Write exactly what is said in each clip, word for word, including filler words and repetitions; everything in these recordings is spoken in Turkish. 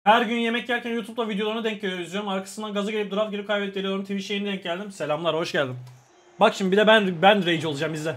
Her gün yemek yerken YouTube'da videolarına denk geliyor, izliyorum. Arkasından gaza gelip draft gelip kaybedip geliyorum. Twitch yayınına denk geldim. Selamlar, hoş geldin. Bak şimdi bir de ben ben rage olacağım, izle.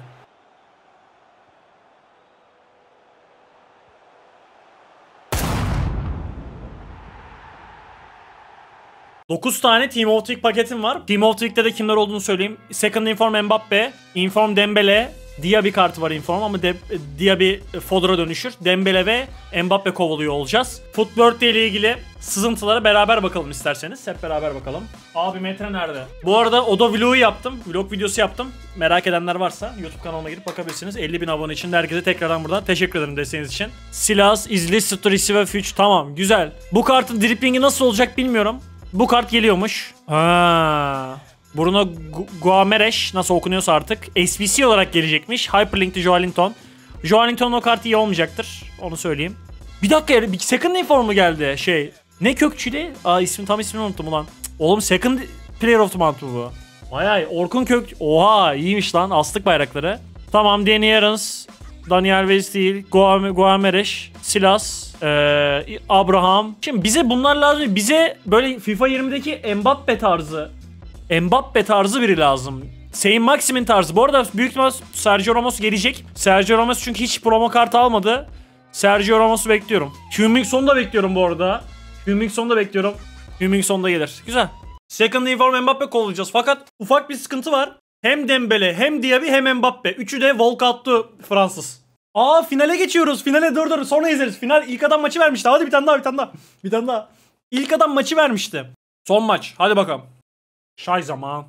dokuz tane Team of the Week paketim var. Team of the Week'te de kimler olduğunu söyleyeyim. Second Inform Mbappe, Inform Dembele, Diaby kartı var Inform ama De Diaby Fodor'a dönüşür. Dembele ve Mbappe kovalıyor olacağız. Footbirthday ile ilgili sızıntılara beraber bakalım isterseniz. Hep beraber bakalım. Abi metre nerede? Bu arada Odo vlogu yaptım. Vlog videosu yaptım. Merak edenler varsa YouTube kanalıma girip bakabilirsiniz. elli bin abone için de herkese tekrardan buradan teşekkür ederim desteğiniz için. Silas, izli, Story ve Füç. Tamam, güzel. Bu kartın driplingi nasıl olacak bilmiyorum. Bu kart geliyormuş. Ha. Bruno Guamereş nasıl okunuyorsa artık S B C olarak gelecekmiş. Hyperlink'li Joelinton. Joelinton'un o kartı iyi olmayacaktır. Onu söyleyeyim. Bir dakika, bir second informu geldi şey. Ne Kökçü'yle? Aa ismi tam ismini unuttum ulan. Oğlum second player of the month bu. Vay ay Orkun Kök. Oha iyiymiş lan, astık bayrakları. Tamam, Danny Aarons, Daniel Vestil, Guamereş, Silas, ee, Abraham. Şimdi bize bunlar lazım. Bize böyle FIFA yirmideki Mbappe tarzı Mbappe tarzı biri lazım. Saint Maximin tarzı. Bu arada büyük ihtimal Sergio Ramos gelecek. Sergio Ramos çünkü hiç promo kartı almadı. Sergio Ramos'u bekliyorum. Hummingson da bekliyorum bu arada. Hummingson da bekliyorum. Hummingson da gelir. Güzel. Second Inform Mbappe kovalayacağız. Fakat ufak bir sıkıntı var. Hem Dembele, hem Diaby, hem Mbappe. Üçü de walkout'tu Fransız. Aa finale geçiyoruz. Finale dur dur sonra izleriz. Final ilk adam maçı vermişti. Hadi bir tane daha bir tane daha. Bir tane daha. İlk adam maçı vermişti. Son maç. Hadi bakalım. Şay zaman.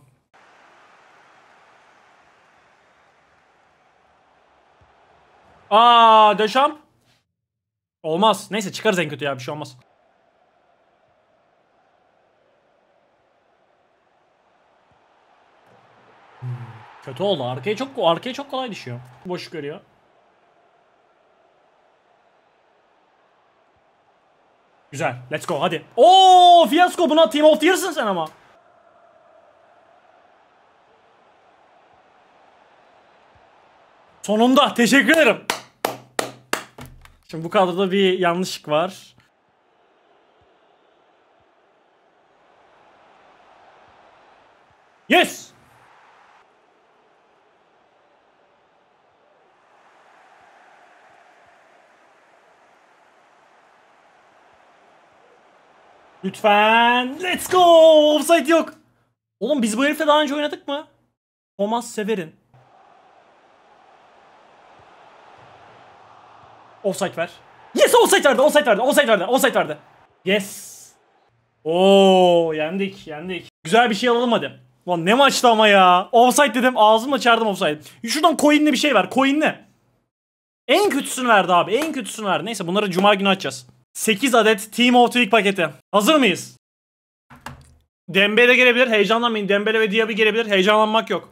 Aa Deşamp. Olmaz. Neyse çıkarız en kötü ya, bir şey olmaz. Hmm, kötü oldu. Arkaya çok arkaya çok kolay düşüyor. Boş görüyor. Güzel. Let's go hadi. Oo fiyasko, buna Team of the Year'sın sen ama. Sonunda teşekkür ederim. Şimdi bu kadroda bir yanlışlık var. Yes. Lütfen. Let's go. Offside yok. Oğlum biz bu herifle daha önce oynadık mı? Thomas Severin. Offside ver. Yes, offside verdi, offside verdi, offside verdi, offside verdi. Yes. Oo, yendik, yendik. Güzel bir şey alalım hadi. Lan ne maçtı ama ya. Offside dedim, ağzımla çağırdım offside. Şuradan coin'li bir şey ver, coin'li. En kötüsünü verdi abi, en kötüsünü verdi. Neyse bunları cuma günü açacağız. sekiz adet Team of the Week paketi. Hazır mıyız? Dembele gelebilir, heyecanlanmayın. Dembele ve Diaby gelebilir, heyecanlanmak yok.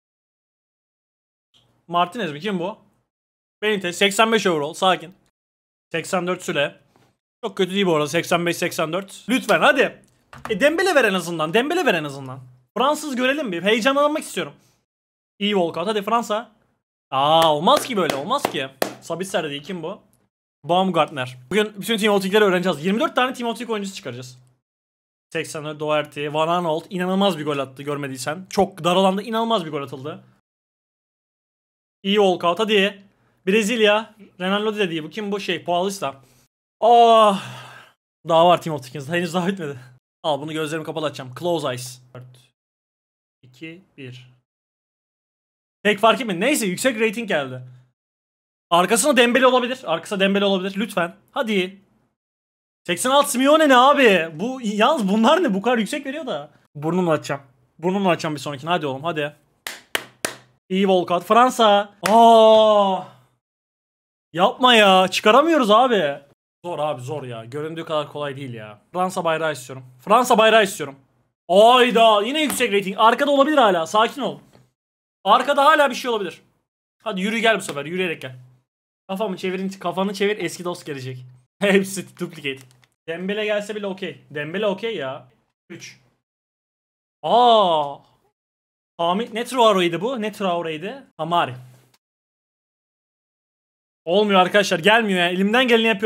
Martinez mi? Kim bu? Benitez, seksen beş overall, sakin. seksen dört Süle. Çok kötü değil bu arada, seksen beş seksen dört. Lütfen hadi. E Dembele ver en azından, Dembele ver en azından. Fransız görelim bir, heyecanlanmak istiyorum. İyi walkout, hadi Fransa. Aa olmaz ki böyle, olmaz ki. Sabitzer değil, kim bu? Baumgartner. Bugün bütün Team of the Week'leri öğreneceğiz. yirmi dört tane Team of the Week oyuncusu çıkaracağız. seksen dört Doherty, Van Aanholt inanılmaz bir gol attı görmediysen. Çok dar alanda inanılmaz bir gol atıldı. İyi walkout, hadi. Brezilya. Ronaldo de değil bu. Kim bu şey? Paulista. Oh. Daha var Team of the Kings'de. Henüz daha bitmedi. Al bunu gözlerimi kapalı açacağım. Close eyes. dört, iki, bir. Tek fark etmedi. Neyse yüksek rating geldi. Arkasına Dembele olabilir. Arkasına Dembele olabilir. Lütfen. Hadi. seksen altı Simeone ne abi? Bu yalnız bunlar ne? Bu kadar yüksek veriyor da. Burnumla açacağım. Burnumla açacağım bir sonrakini. Hadi oğlum hadi. İyi walkout. Fransa. Aa. Yapma ya. Çıkaramıyoruz abi. Zor abi zor ya. Göründüğü kadar kolay değil ya. Fransa bayrağı istiyorum. Fransa bayrağı istiyorum. Ayda yine yüksek rating. Arkada olabilir hala. Sakin ol. Arkada hala bir şey olabilir. Hadi yürü gel bu sefer. Yürüyerek gel. Kafamı çevirin. Kafanı çevir. Eski dost gelecek. Hepsi duplicate. Dembele gelse bile okey. Dembele okey ya. üç. Aa. Hamit ne Traore'ydi bu? Ne Traore'ydi? Amari. Olmuyor arkadaşlar. Gelmiyor ya. Elimden geleni yapıyorum.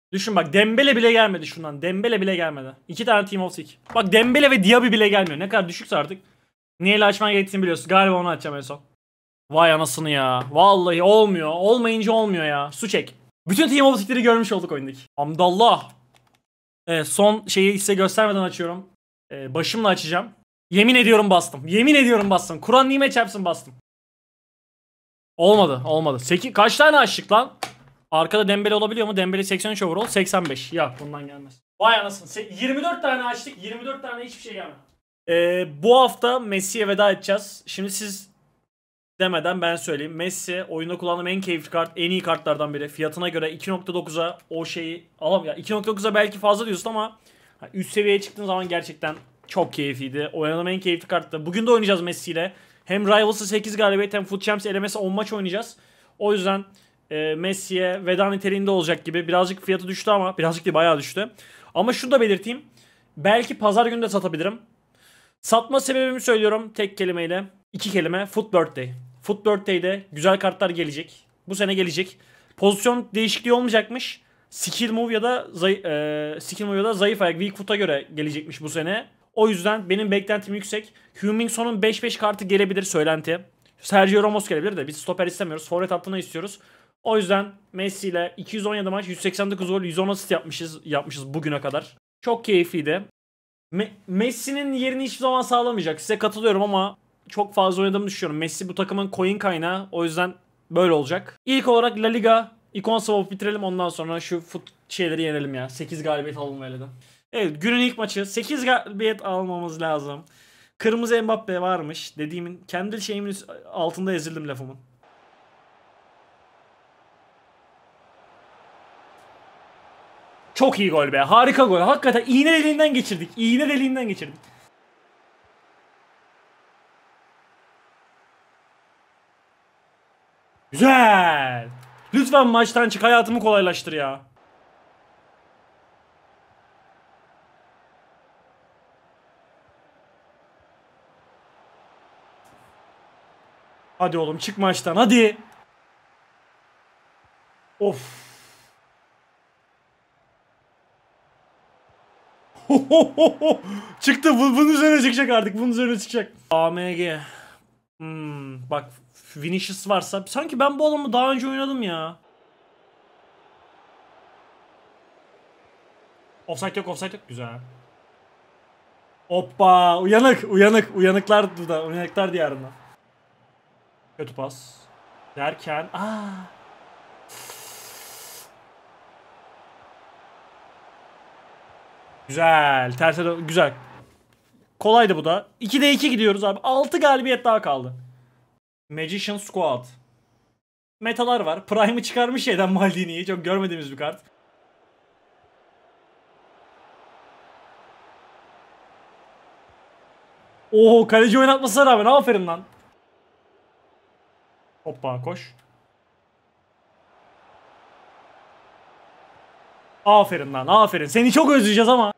Düşün bak, Dembele bile gelmedi şundan. Dembele bile gelmedi. İki tane Team of Six. Bak Dembele ve Diaby bile gelmiyor. Ne kadar düşükse artık. Neyle açman gerektiğini biliyorsun. Galiba onu açacağım en son. Vay anasını ya. Vallahi olmuyor. Olmayınca olmuyor ya. Su çek. Bütün Team of Six'leri görmüş olduk oyundaki. Hamdallah. Evet, son şeyi size göstermeden açıyorum. Ee, başımla açacağım. Yemin ediyorum bastım. Yemin ediyorum bastım. Kur'an nimet çarpsın bastım. Olmadı. Olmadı. sekiz, kaç tane açtık lan? Arkada Dembele olabiliyor mu? Dembele seksen üç overall. seksen beş. Ya bundan gelmez. Vay anasını. yirmi dört tane açtık. yirmi dört tane hiçbir şey gelmedi. Ee, bu hafta Messi'ye veda edeceğiz. Şimdi siz demeden ben söyleyeyim. Messi oyunda kullandığım en keyifli kart, en iyi kartlardan biri. Fiyatına göre iki nokta dokuza o şeyi alam ya iki nokta dokuza belki fazla diyorsun ama üst seviyeye çıktığın zaman gerçekten çok keyifliydi. Oynadığım en keyifli karttı. Bugün de oynayacağız Messi ile. Hem Rivals'ı sekiz galibiyet hem Foot Champs elemesi on maç oynayacağız. O yüzden e, Messi'ye veda niteliğinde olacak gibi. Birazcık fiyatı düştü ama birazcık değil, bayağı düştü. Ama şunu da belirteyim. Belki pazar günü de satabilirim. Satma sebebimi söylüyorum tek kelimeyle. İki kelime. Foot Birthday. Foot Birthday'de güzel kartlar gelecek. Bu sene gelecek. Pozisyon değişikliği olmayacakmış. Skill move ya da zayıf, e, skill move ya da zayıf ayak weak foot'a göre gelecekmiş bu sene. O yüzden benim beklentim yüksek. Heung-min beş beş kartı gelebilir söylenti. Sergio Ramos gelebilir de biz stoper istemiyoruz. Forvet hattına istiyoruz. O yüzden Messi ile iki yüz on yedi maç, yüz seksen dokuz gol, yüz on asist yapmışız yapmışız bugüne kadar. Çok keyifliydi. Me- Messi'nin yerini hiçbir zaman sağlamayacak. Size katılıyorum ama çok fazla oynadığımı düşünüyorum. Messi bu takımın coin kaynağı. O yüzden böyle olacak. İlk olarak La Liga ikon swap bitirelim, ondan sonra şu fut şeyleri yenelim ya. sekiz galibiyet alalım öyle de. Evet, günün ilk maçı. sekiz galibiyet almamız lazım. Kırmızı Mbappe varmış. Dediğimin kendi şeyimin altında ezildim lafımın. Çok iyi gol be. Harika gol. Hakikaten iğne deliğinden geçirdik. İğne deliğinden geçirdik. Güzel. Lütfen maçtan çık, hayatımı kolaylaştır ya. Hadi oğlum çık maçtan hadi. Of. Çıktı. Bu, bunun üzerine çıkacak artık. Bunun üzerine çıkacak. A M G. Hmm, bak Vinicius varsa sanki ben bu adamı daha önce oynadım ya. Offside yok, offside yok. Güzel. Hoppa, uyanık, uyanık, uyanıklar da, uyanıklar diyarında. Kötü pas. Derken, aa. Güzel, terse de güzel. Kolaydı bu da. ikide iki gidiyoruz abi. altı galibiyet daha kaldı. Magician Squad. Metalar var. Prime'ı çıkarmış şeyden Maldini'yi. Çok görmediğimiz bir kart. Oo, kaleci oynatmasına rağmen aferin lan. Hoppa koş. Aferin lan, aferin. Seni çok özleyeceğiz ama.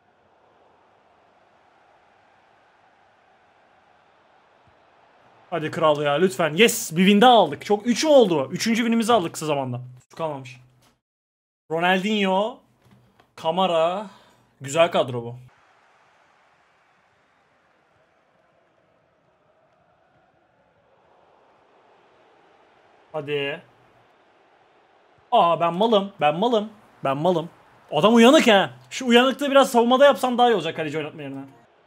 Hadi kral ya lütfen. Yes, bir win daha aldık. Çok üç mü oldu? Üçüncü winimizi aldık kısa zamanda. Su kalmamış. Ronaldinho, Kamara. Güzel kadro bu. Hadi. Aa ben malım. Ben malım. Ben malım. Adam uyanık ha. Şu uyanıklığı biraz savunmada yapsam daha iyi olacak kaleci oynatma yerine.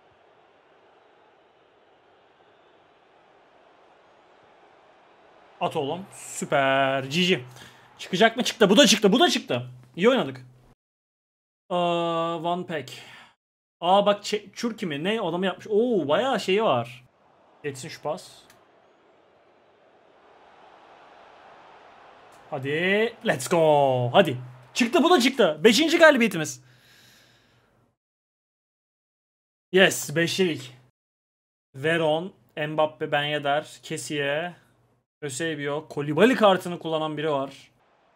At oğlum. Süper. G G. Çıkacak mı? Çıktı. Bu da çıktı. Bu da çıktı. İyi oynadık. Aa, one pack. Aa bak Çürki mi? Ne adamı yapmış? Oo bayağı şeyi var. Geçsin şu pas. Hadi. Let's go. Hadi. Çıktı, bu da çıktı. Beşinci galibiyetimiz. Yes. Beşlik. Veron, Mbappe, Ben Yedder, Kessié, Eusebio, Koulibaly kartını kullanan biri var.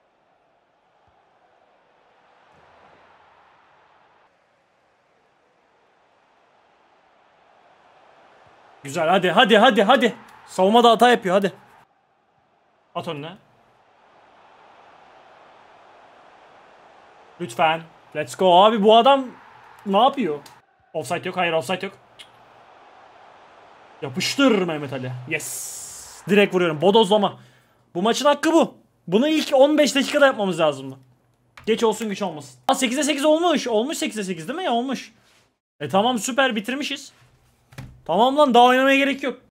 Güzel, hadi hadi hadi hadi. Savunmada hata yapıyor, hadi. At önüne. Lütfen. Let's go abi, bu adam ne yapıyor? Offside yok, hayır offside yok. Yapıştır Mehmet Ali. Yes. Direkt vuruyorum. Bodozlama. Bu maçın hakkı bu. Bunu ilk on beş dakikada yapmamız lazımdı. Geç olsun güç olmasın. Aa, sekize sekiz olmuş. Olmuş sekize sekiz değil mi ya? Olmuş. E tamam, süper bitirmişiz. Tamam lan, daha oynamaya gerek yok.